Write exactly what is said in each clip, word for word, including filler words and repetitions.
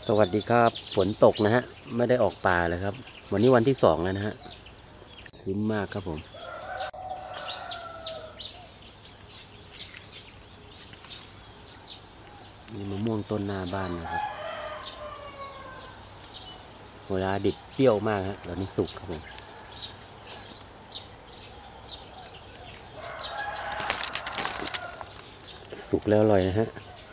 สวัสดีครับฝนตกนะฮะไม่ได้ออกป่าเลยครับวันนี้วันที่สองแล้วนะฮะครึ้มมากครับผมมีมะม่วงต้นหน้าบ้านนะครับเวลาดิบเปรี้ยวมากฮะตอนนี้สุกครับผมสุกแล้วอร่อยนะฮะ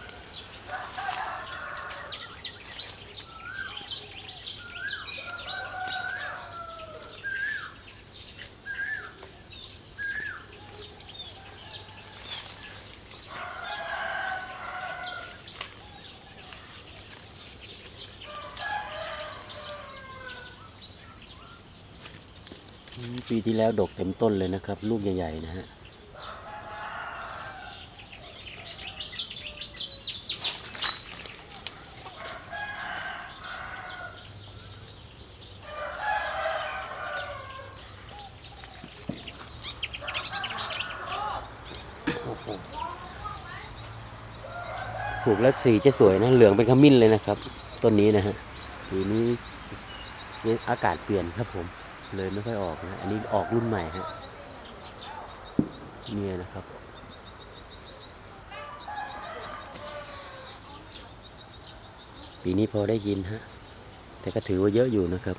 ปีที่แล้วดกเต็มต้นเลยนะครับลูกใหญ่ๆนะฮะสุกแล้วสีจะสวยนะเหลืองเป็นขมิ้นเลยนะครับต้นนี้นะฮะปีนี้อากาศเปลี่ยนครับผมเลยไม่ค่อยออกนะอันนี้ออกรุ่นใหม่ฮะเนี่ยนะครับปีนี้พอได้ยินฮะแต่ก็ถือว่าเยอะอยู่นะครับ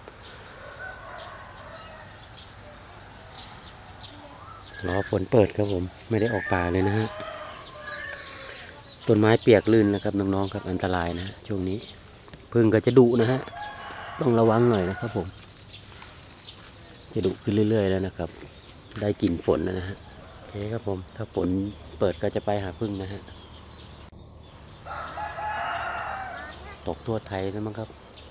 รอฝนเปิดครับผมไม่ได้ออกป่าเลยนะฮะต้นไม้เปียกลื่นนะครับน้องๆครับอันตรายนะช่วงนี้พึ่งก็จะดุนะฮะต้องระวังหน่อยนะครับผมจะดุขึ้นเรื่อยๆแล้วนะครับได้กลิ่นฝนนะฮะโอเคครับผมถ้าฝนเปิดก็จะไปหาพึ่งนะฮะตกทั่วไทยแล้วมั้งครับ